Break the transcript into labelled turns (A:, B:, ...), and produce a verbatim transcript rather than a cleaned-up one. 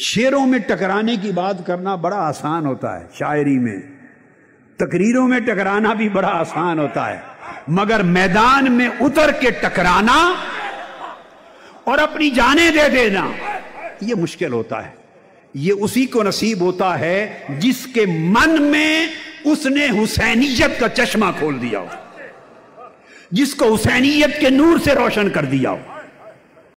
A: शेरों में टकराने की बात करना बड़ा आसान होता है, शायरी में, तकरीरों में टकराना भी बड़ा आसान होता है, मगर मैदान में उतर के टकराना और अपनी जानें दे देना यह मुश्किल होता है। यह उसी को नसीब होता है जिसके मन में उसने हुसैनियत का चश्मा खोल दिया हो, जिसको हुसैनियत के नूर से रोशन कर दिया हो।